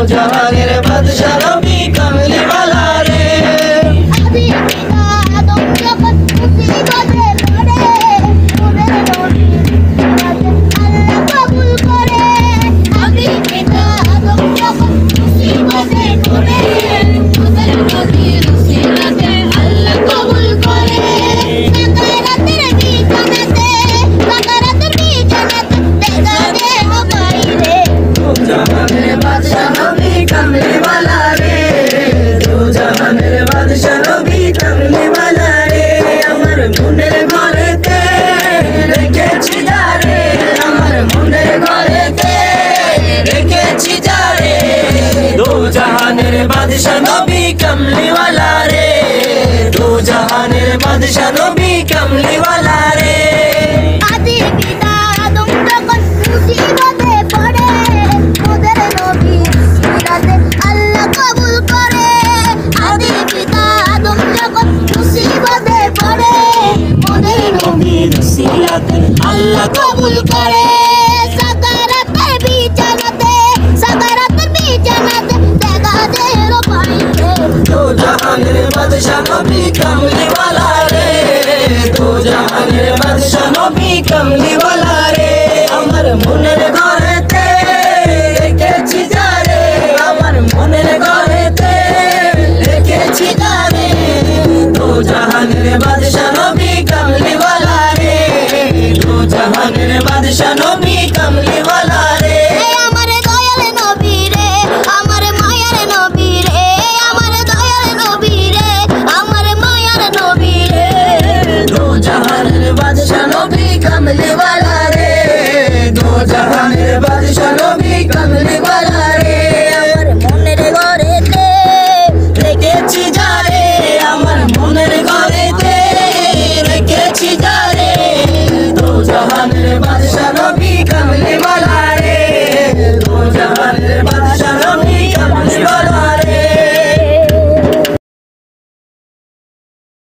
জাহানের বাদশা নবী কামলি ওয়ালা রে। আদি পিতা আদম যখন মুসিবতে পড়ে ওদের নবী আল্লাহ কবুল করে। আদি পিতা আদম যখন মুসিবতে পড়ে ওদের নবী রসিলাতে আল্লাহ কবুল করে। সাকারাতের বিছানাতে দেখা দেহ বাইরে জাহানের বাদশা নবী কামলি ওয়ালা রে। জাহানের বাদশা নবী কামলি ওয়ালা রে। আমার মনের ঘরেতে রেখেছি যারে, আমার মনের ঘরেতে রেখেছি যারে। দো জাহানের বাদশা নবী কামলি ওয়ালা রে। দো জাহানের বাদশা নবী কামলি ওয়ালা রে। আদি পিতা আদম যখন মুসিবতে পড়ে ওদের নবী রসিলাতে আল্লাহ কবুল করে। আদি পিতা আদম যখন মুসিবতে পড়ে ওদের নবী রসিলাতে আল্লাহ কবুল করে। সাকারাতের বিছানাতে দেখা দেহ বাইরে দো জাহানের বাদশা নবী কামলি ওয়ালা রে। দো জাহানের বাদশা নবী কামলি